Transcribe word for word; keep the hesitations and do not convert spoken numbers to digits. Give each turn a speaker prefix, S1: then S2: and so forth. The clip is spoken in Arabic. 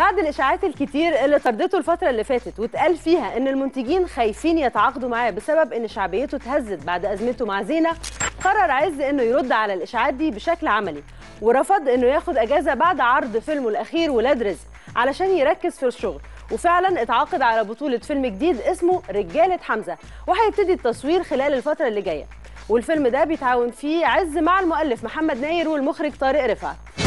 S1: بعد الاشاعات الكتير اللي طردته الفتره اللي فاتت واتقال فيها ان المنتجين خايفين يتعاقدوا معاه بسبب ان شعبيته اتهزت بعد ازمته مع زينه، قرر عز انه يرد على الاشاعات دي بشكل عملي، ورفض انه ياخد اجازه بعد عرض فيلمه الاخير ولاد رزق علشان يركز في الشغل. وفعلا اتعاقد على بطوله فيلم جديد اسمه رجاله حمزه، وهيبتدي التصوير خلال الفتره اللي جايه. والفيلم ده بيتعاون فيه عز مع المؤلف محمد ناير والمخرج طارق رفعت.